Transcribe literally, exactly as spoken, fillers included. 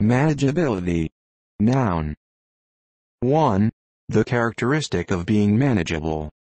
Manageability. Noun. one. The characteristic of being manageable.